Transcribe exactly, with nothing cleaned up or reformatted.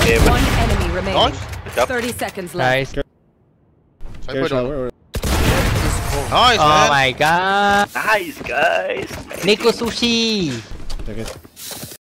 One enemy remaining. Nice. thirty seconds left. Nice. Cypher down. Nice, Oh man. my god. Nice, guys. Nico Sushi. Take it.